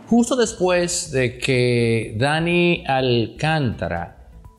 Justo después de que Dani Alcántara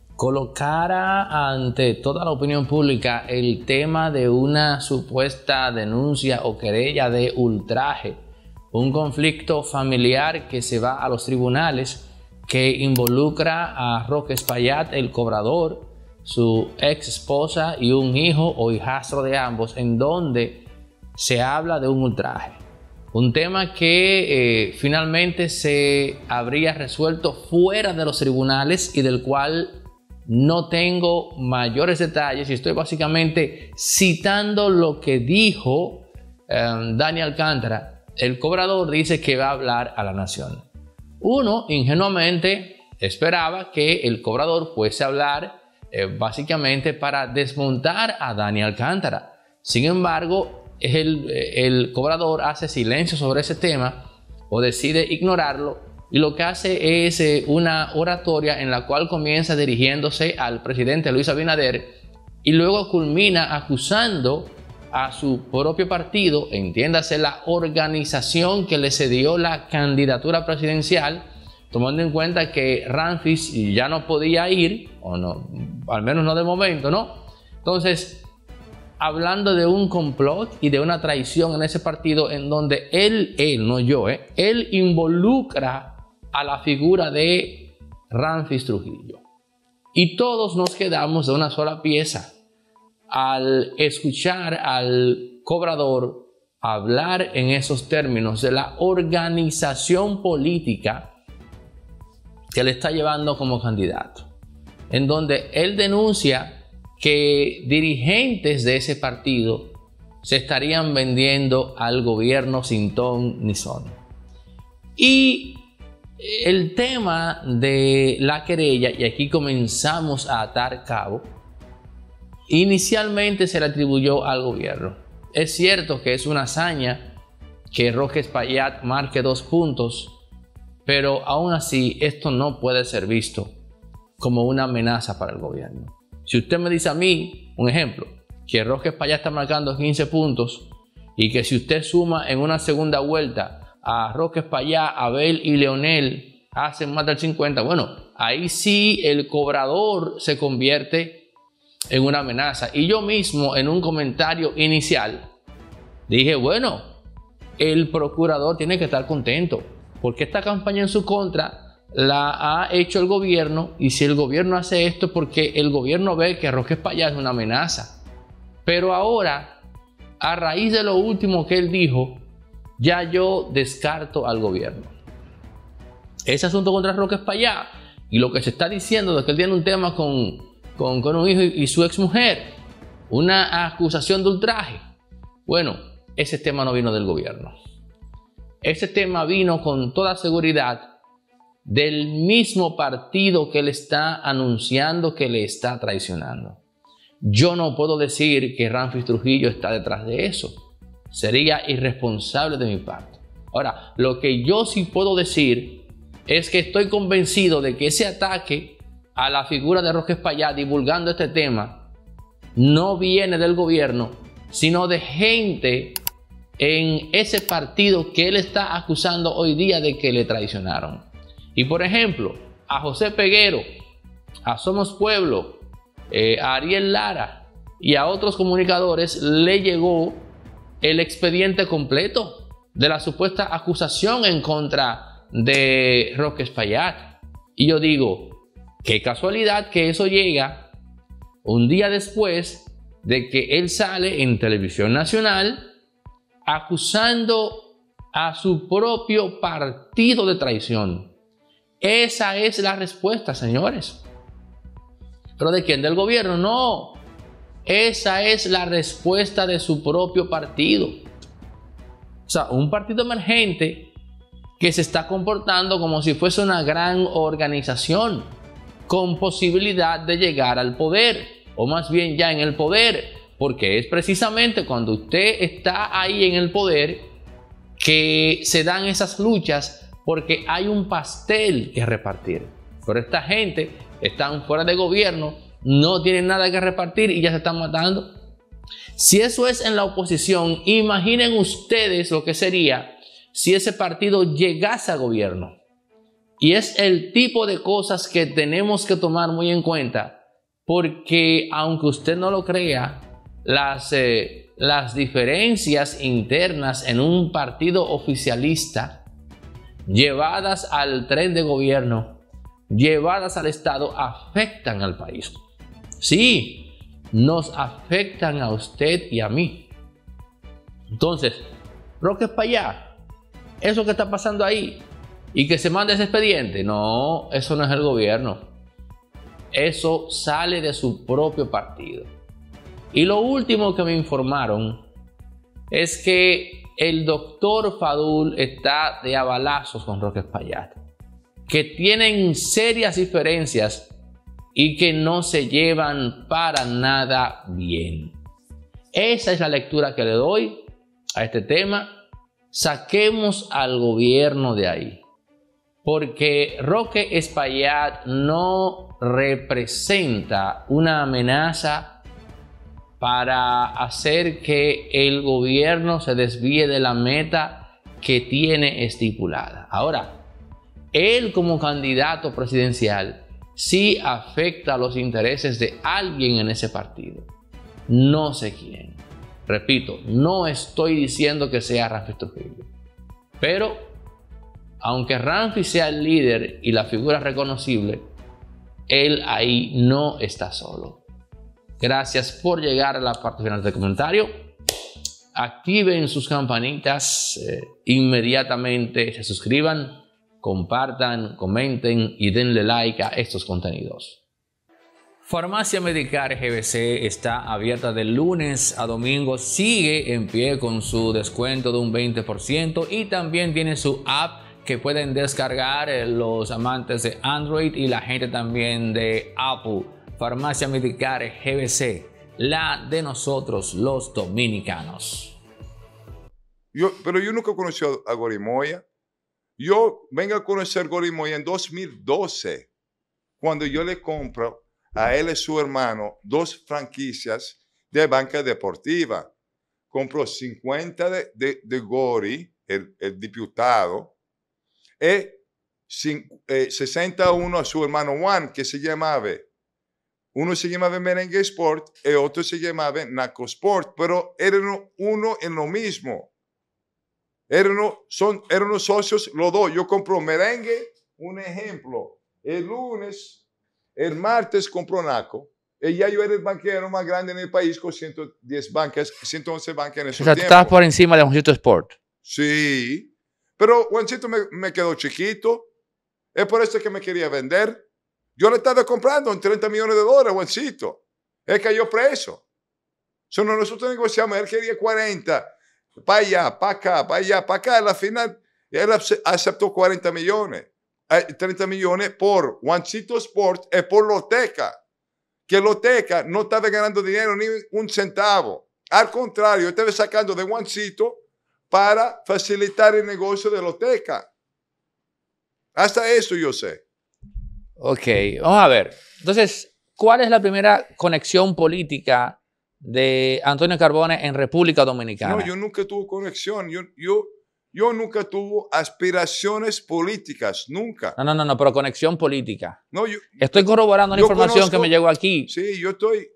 colocara ante toda la opinión pública el tema de una supuesta denuncia o querella de ultraje, un conflicto familiar que se va a los tribunales, que involucra a Roque Espaillat, el cobrador, su ex esposa y un hijo o hijastro de ambos, en donde se habla de un ultraje. Un tema que finalmente se habría resuelto fuera de los tribunales y del cual no tengo mayores detalles, y estoy básicamente citando lo que dijo Dani Alcántara. El cobrador dice que va a hablar a la nación. Uno ingenuamente esperaba que el cobrador fuese a hablar básicamente para desmontar a Dani Alcántara. Sin embargo, el cobrador hace silencio sobre ese tema o decide ignorarlo, y lo que hace es una oratoria en la cual comienza dirigiéndose al presidente Luis Abinader y luego culmina acusando a su propio partido, entiéndase la organización que le cedió la candidatura presidencial, tomando en cuenta que Ramfis ya no podía ir, o no, al menos no de momento, ¿no? Entonces, hablando de un complot y de una traición en ese partido, en donde él no yo, él involucra a la figura de Ramfis Trujillo. Y todos nos quedamos de una sola pieza al escuchar al cobrador hablar en esos términos de la organización política que le está llevando como candidato, en donde él denuncia que dirigentes de ese partido se estarían vendiendo al gobierno sin ton ni son. Y el tema de la querella, y aquí comenzamos a atar cabo, inicialmente se le atribuyó al gobierno. Es cierto que es una hazaña que Roque Espaillat marque 2 puntos, pero aún así esto no puede ser visto como una amenaza para el gobierno. Si usted me dice a mí, un ejemplo, que Roque Espaillat está marcando 15 puntos y que si usted suma en una segunda vuelta a Roque Espaillat, Abel y Leonel hacen más del 50, bueno, ahí sí el cobrador se convierte en una amenaza. Y yo mismo en un comentario inicial dije, bueno, el procurador tiene que estar contento porque esta campaña en su contra la ha hecho el gobierno, y si el gobierno hace esto porque el gobierno ve que Roque Espaillat es una amenaza. Pero ahora, a raíz de lo último que él dijo, ya yo descarto al gobierno. Ese asunto contra Roque Espaillat y lo que se está diciendo de que él tiene un tema con un hijo y su exmujer, una acusación de ultraje. Bueno, ese tema no vino del gobierno. Ese tema vino con toda seguridad del mismo partido que él está anunciando que le está traicionando. Yo no puedo decir que Ramfis Trujillo está detrás de eso. Sería irresponsable de mi parte. Ahora, lo que yo sí puedo decir es que estoy convencido de que ese ataque a la figura de Roque Espaillat divulgando este tema no viene del gobierno, sino de gente en ese partido que él está acusando hoy día de que le traicionaron. Y por ejemplo, a José Peguero, a Somos Pueblo, a Ariel Lara y a otros comunicadores le llegó el expediente completo de la supuesta acusación en contra de Roque Espaillat. Y yo digo, qué casualidad que eso llega un día después de que él sale en televisión nacional acusando a su propio partido de traición. Esa es la respuesta, señores. ¿Pero de quién? ¿Del gobierno? No. Esa es la respuesta de su propio partido. O sea, un partido emergente que se está comportando como si fuese una gran organización con posibilidad de llegar al poder, o más bien ya en el poder, porque es precisamente cuando usted está ahí en el poder que se dan esas luchas, porque hay un pastel que repartir. Pero esta gente están fuera de gobierno, no tienen nada que repartir y ya se están matando. Si eso es en la oposición, imaginen ustedes lo que sería si ese partido llegase al gobierno. Y es el tipo de cosas que tenemos que tomar muy en cuenta, porque aunque usted no lo crea, las diferencias internas en un partido oficialista, llevadas al tren de gobierno, llevadas al Estado, afectan al país. Sí, nos afectan a usted y a mí. Entonces, Roque para allá, eso que está pasando ahí, y que se mande ese expediente, no, eso no es el gobierno. Eso sale de su propio partido. Y lo último que me informaron es que el doctor Fadul está de abalazos con Roque Espaillat, que tienen serias diferencias y que no se llevan para nada bien. Esa es la lectura que le doy a este tema. Saquemos al gobierno de ahí, porque Roque Espaillat no representa una amenaza para hacer que el gobierno se desvíe de la meta que tiene estipulada. Ahora, él como candidato presidencial sí afecta a los intereses de alguien en ese partido. No sé quién. Repito, no estoy diciendo que sea Ramfis Trujillo, pero aunque Ramfis sea el líder y la figura reconocible, él ahí no está solo. Gracias por llegar a la parte final del comentario. Activen sus campanitas inmediatamente, se suscriban, compartan, comenten y denle like a estos contenidos. Farmacia Medicar GBC está abierta de lunes a domingo, sigue en pie con su descuento de un 20% y también tiene su app que pueden descargar los amantes de Android y la gente también de Apple. Farmacia Medicar GBC, la de nosotros los dominicanos. Pero yo nunca conocí a Gorimoya. Yo vengo a conocer Gorimoya en 2012, cuando yo le compro a él y su hermano 2 franquicias de banca deportiva. Compró 50 de Gori, el diputado, y 61 a su hermano Juan, que se llamaba, uno se llamaba Merengue Sport y otro se llamaba Naco Sport, pero eran uno en lo mismo. Eran socios los dos. Yo compro Merengue, un ejemplo, el lunes. El martes compró Naco. Y ya yo era el banquero más grande en el país con 110 bancas, 111 bancas en ese tiempo. O sea, tú estabas por encima de Juancito Sport. Sí. Pero Juancito me quedó chiquito. Es por eso que me quería vender. Yo le estaba comprando en $30 millones, Juancito. Él cayó preso. Nosotros negociamos. Él quería 40. Para allá, para acá, para allá, para acá. A la final, él aceptó 40 millones. 30 millones por Juancito Sport y por Loteca, que Loteca no estaba ganando dinero ni un centavo. Al contrario, estaba sacando de Juancito para facilitar el negocio de Loteca. Hasta eso yo sé. Ok, vamos a ver. Entonces, ¿cuál es la primera conexión política de Antonio Carbone en República Dominicana? No, yo nunca tuve conexión. Yo nunca tuve aspiraciones políticas, nunca. No, pero conexión política. No, estoy corroborando la información que me llegó aquí. Sí, yo estoy,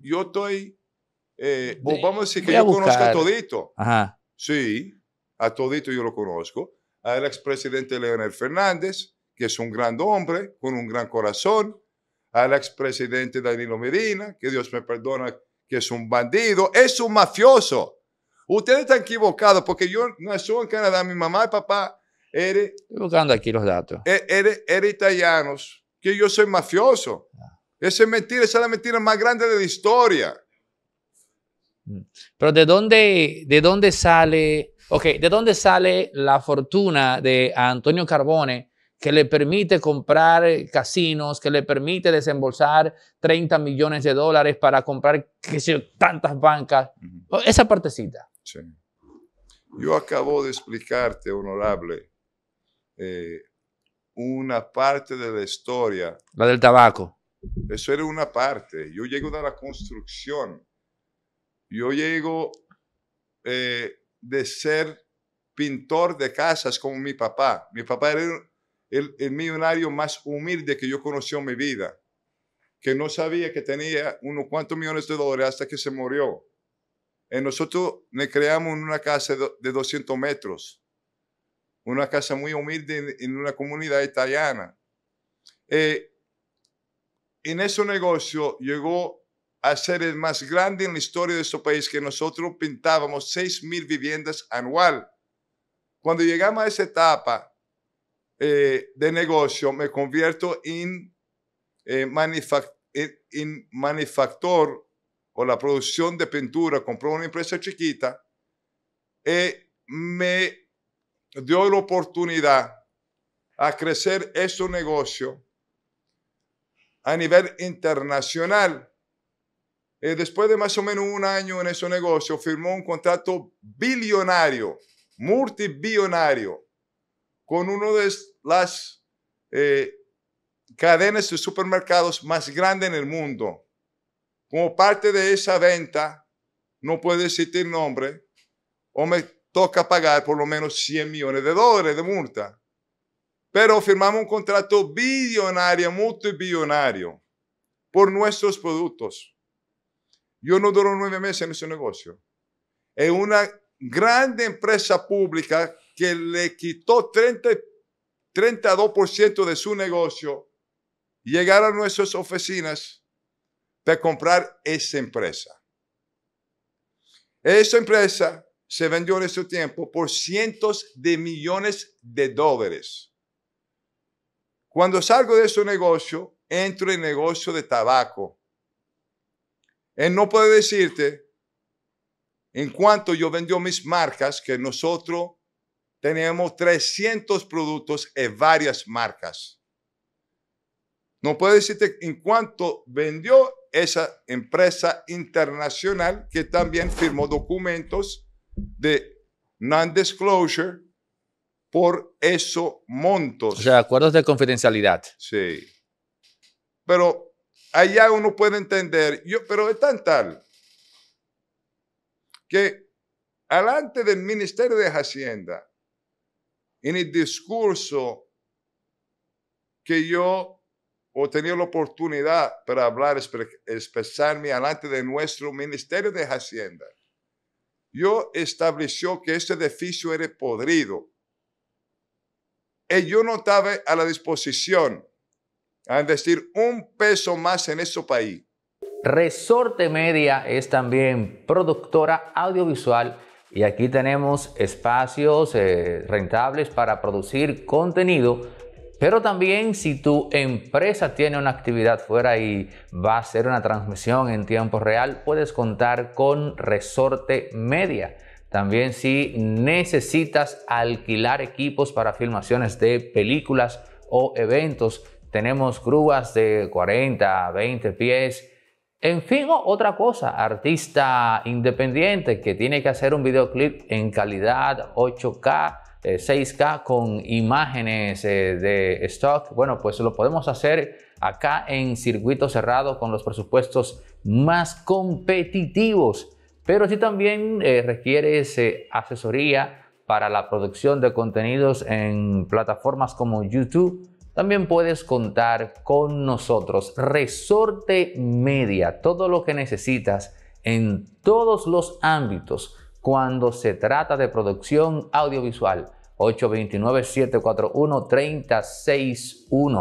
vamos a decir que yo conozco a todito. Ajá. Sí, a todito yo lo conozco. Al expresidente Leonel Fernández, que es un gran hombre, con un gran corazón. Al expresidente Danilo Medina, que Dios me perdona, que es un bandido, es un mafioso. Ustedes están equivocados porque yo nací en Canadá, mi mamá y papá eran... Estoy buscando aquí los datos. Eran italianos, que yo soy mafioso. Esa es mentira, esa es la mentira más grande de la historia. Pero ¿de dónde sale la fortuna de Antonio Carbone que le permite comprar casinos, que le permite desembolsar $30 millones para comprar, qué sé yo, tantas bancas? Esa partecita. Sí. Yo acabo de explicarte, honorable, una parte de la historia. La del tabaco. Eso era una parte. Yo llego de la construcción. Yo llego de ser pintor de casas como mi papá. Mi papá era el millonario más humilde que yo conocí en mi vida, que no sabía que tenía unos cuantos millones de dólares hasta que se murió. Y nosotros le creamos una casa de 200 metros, una casa muy humilde en una comunidad italiana. En ese negocio llegó a ser el más grande en la historia de este país, que nosotros pintábamos 6,000 viviendas anual. Cuando llegamos a esa etapa de negocio, me convierto en manufactor o la producción de pintura. Compré una empresa chiquita y me dio la oportunidad a crecer este negocio a nivel internacional. Después de más o menos un año en ese negocio, firmó un contrato billonario, multibillonario, con una de las cadenas de supermercados más grandes en el mundo. Como parte de esa venta, no puedo decirte el nombre, o me toca pagar por lo menos $100 millones de multa. Pero firmamos un contrato billonario, multibillonario, por nuestros productos. Yo no duro 9 meses en ese negocio. Es una grande empresa pública que le quitó 32% de su negocio, llegar a nuestras oficinas para comprar esa empresa. Esa empresa se vendió en ese tiempo por cientos de millones de dólares. Cuando salgo de ese negocio, entro en el negocio de tabaco. Él no puede decirte en cuanto yo vendí mis marcas, que nosotros teníamos 300 productos en varias marcas. No puede decirte en cuánto vendió esa empresa internacional, que también firmó documentos de non-disclosure por esos montos. O sea, acuerdos de confidencialidad. Sí. Pero allá uno puede entender, pero es tan tal que delante del Ministerio de Hacienda, en el discurso que yo he tenido la oportunidad para hablar, expresarme delante de nuestro Ministerio de Hacienda, yo estableció que este edificio era podrido. Y yo no estaba a la disposición a investir un peso más en este país. Resorte Media es también productora audiovisual y aquí tenemos espacios rentables para producir contenido, pero también si tu empresa tiene una actividad fuera y va a hacer una transmisión en tiempo real, puedes contar con Resorte Media. También si necesitas alquilar equipos para filmaciones de películas o eventos, tenemos grúas de 40, 20 pies. En fin, otra cosa, artista independiente que tiene que hacer un videoclip en calidad 8K, 6K con imágenes de stock. Bueno, pues lo podemos hacer acá en circuito cerrado con los presupuestos más competitivos. Pero si también requieres asesoría para la producción de contenidos en plataformas como YouTube, también puedes contar con nosotros. Resorte Media, todo lo que necesitas en todos los ámbitos cuando se trata de producción audiovisual. 829-741-3061.